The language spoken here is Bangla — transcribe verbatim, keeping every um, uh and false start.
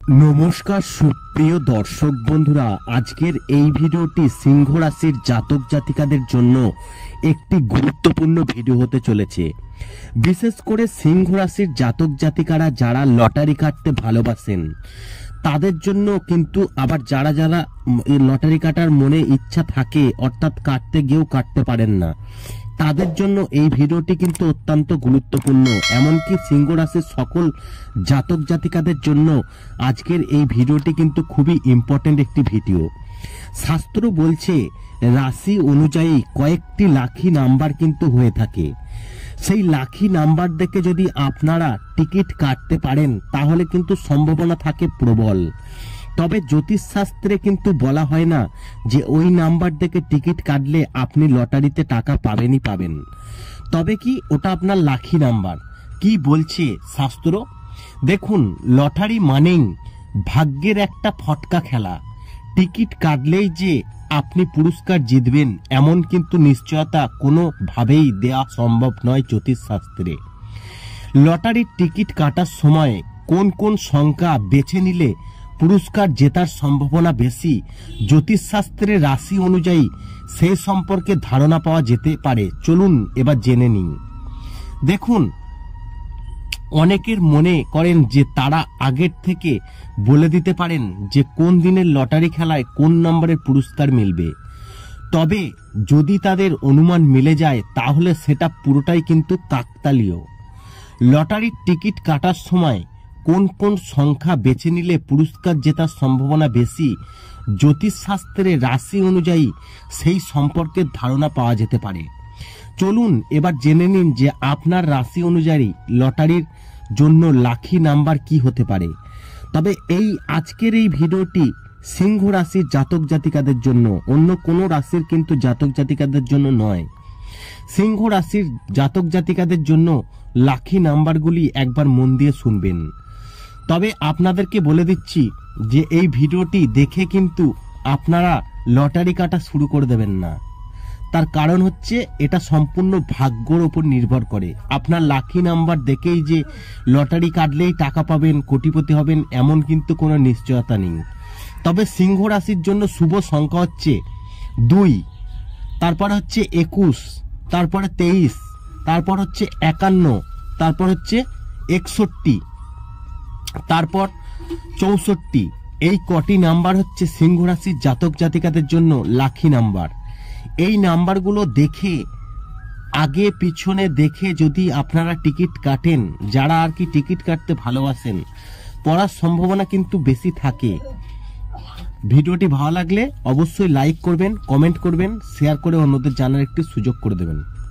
নমস্কার সুপ্রিয় দর্শক বন্ধুরা, আজকের এই ভিডিওটি সিংহ রাশির জাতক জাতিকাদের জন্য একটি গুরুত্বপূর্ণ ভিডিও হতে চলেছে। বিশেষ করে সিংহ রাশির জাতক জাতিকারা যারা লটারি কাটতে ভালোবাসেন তাদের জন্য, কিন্তু আবার যারা যারা লটারি কাটার মনে ইচ্ছা থাকে অর্থাৎ কাটতে গিয়েও কাটতে পারেন না, তাদের জন্য এই ভিডিওটি কিন্তু অত্যন্ত গুরুত্বপূর্ণ। এমনকি সিংহ রাশির সকল জাতক জাতিকাদের জন্য আজকের এই ভিডিওটি কিন্তু খুবই ইম্পর্টেন্ট একটি ভিডিও। শাস্ত্র বলছে রাশি অনুযায়ী কয়েকটি লাকি নাম্বার কিন্তু হয়ে থাকে। সেই লাকি নাম্বার দেখে যদি আপনারা টিকিট কাটতে পারেন তাহলে কিন্তু সম্ভাবনা থাকে প্রবল। তবে জ্যোতিষশাস্ত্রে কিন্তু বলা হয় না যে ওই নাম্বার দেখে টিকিট কাটলে আপনি লটারিতে টাকা পাবেনই পাবেন। তবে কি ওটা আপনার লাকি নাম্বার? কি বলছে শাস্ত্র দেখুন, লটারি মানেই ভাগ্যের একটা ফটকা খেলা। টিকিট কাটলেই যে আপনি পুরস্কার জিতবেন এমন কিন্তু নিশ্চয়তা কোনোভাবেই দেওয়া সম্ভব নয় জ্যোতিষশাস্ত্রে। লটারির টিকিট কাটার সময় কোন কোন সংখ্যা বেছে নিলে পুরস্কার জেতার সম্ভাবনা বেশি, জ্যোতিষশাস্ত্রের রাশি অনুযায়ী সেই সম্পর্কে ধারণা পাওয়া যেতে পারে। চলুন এবার জেনে নিন। দেখুন, অনেকের মনে করেন যে তারা আগের থেকে বলে দিতে পারেন যে কোন দিনের লটারি খেলায় কোন নম্বরের পুরস্কার মিলবে। তবে যদি তাদের অনুমান মিলে যায় তাহলে সেটা পুরোটাই কিন্তু কাকতালীয়। লটারির টিকিট কাটার সময় কোন কোন সংখ্যা বেছে নিলে পুরস্কার জেতার সম্ভাবনা বেশি, জ্যোতিষশাস্ত্রের রাশি অনুযায়ী সেই সম্পর্কে ধারণা পাওয়া যেতে পারে। চলুন এবার জেনে নিন যে আপনার রাশি অনুযায়ী লটারির জন্য লাকি নাম্বার কি হতে পারে। তবে এই আজকের এই ভিডিওটি সিংহ রাশির জাতক জাতিকাদের জন্য, অন্য কোনো রাশির কিন্তু জাতক জাতিকাদের জন্য নয়। সিংহ রাশির জাতক জাতিকাদের জন্য লাকি নাম্বারগুলি একবার মন দিয়ে শুনবেন। তবে আপনাদেরকে বলে দিচ্ছি যে এই ভিডিওটি দেখে কিন্তু আপনারা লটারি কাটা শুরু করে দেবেন না। তার কারণ হচ্ছে এটা সম্পূর্ণ ভাগ্যর উপর নির্ভর করে। আপনার লাকি নাম্বার দেখেই যে লটারি কাটলেই টাকা পাবেন, কোটিপতি হবেন এমন কিন্তু কোনো নিশ্চয়তা নেই। তবে সিংহ রাশির জন্য শুভ সংখ্যা হচ্ছে দুই, তারপর হচ্ছে একুশ, তারপরে তেইশ, তারপর হচ্ছে একান্ন, তারপর হচ্ছে একষট্টি, তারপর চৌষট্টি। এই কটি নাম্বার হচ্ছে সিংহ রাশির জাতক জাতিকাদের জন্য লাকি নাম্বার। এই নাম্বারগুলো দেখে, আগে পিছনে দেখে যদি আপনারা টিকিট কাটেন, যারা আর কি টিকিট কাটতে ভালোবাসেন, পড়ার সম্ভাবনা কিন্তু বেশি থাকে। ভিডিওটি ভালো লাগলে অবশ্যই লাইক করবেন, কমেন্ট করবেন, শেয়ার করে অন্যদের জানার একটি সুযোগ করে দেবেন।